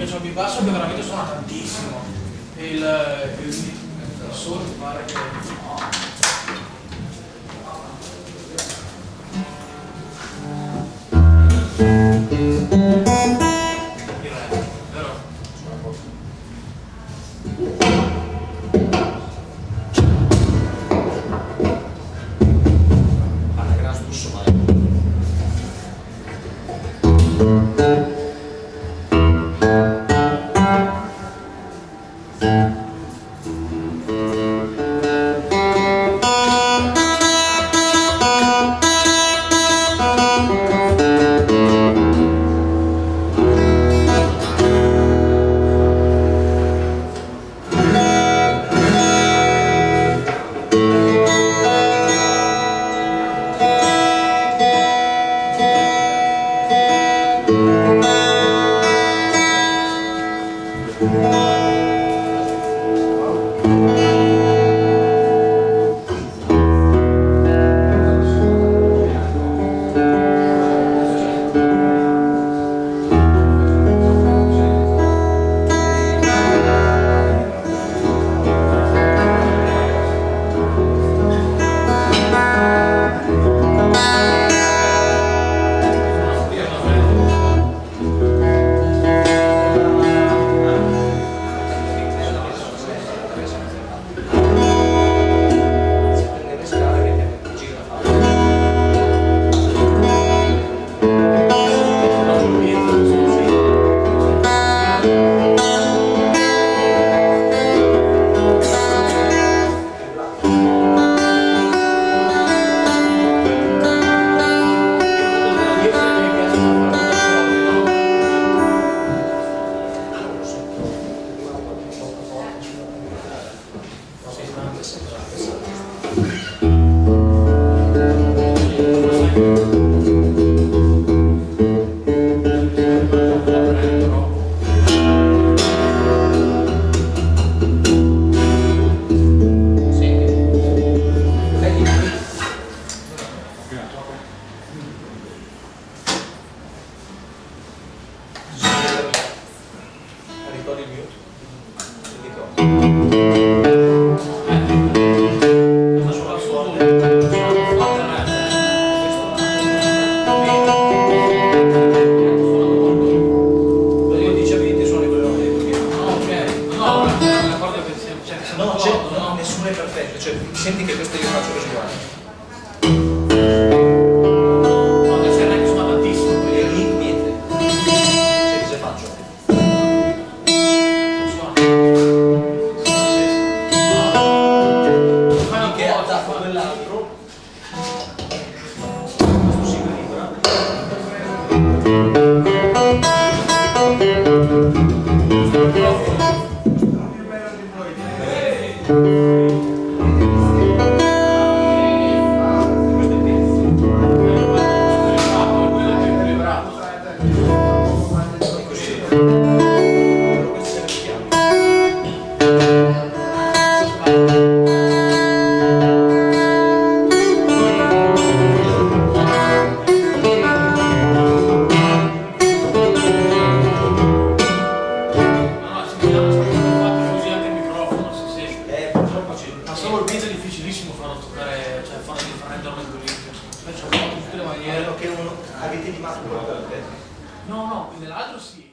perché c'è un bibasso che veramente suona tantissimo e il sol mi pare che no. No, nessuno è perfetto, cioè senti che questo io faccio così, guarda. No, adesso non è che suona tantissimo, E lì niente. Cioè cosa faccio? Quindi che attacco quell'altro. Questo si calibra. Solo il piezo è difficilissimo farlo toccare, cioè farlo renderlo equilibrio. Invece ho fatto tutte le maniere. Che non avete di macro. No, nell'altro sì.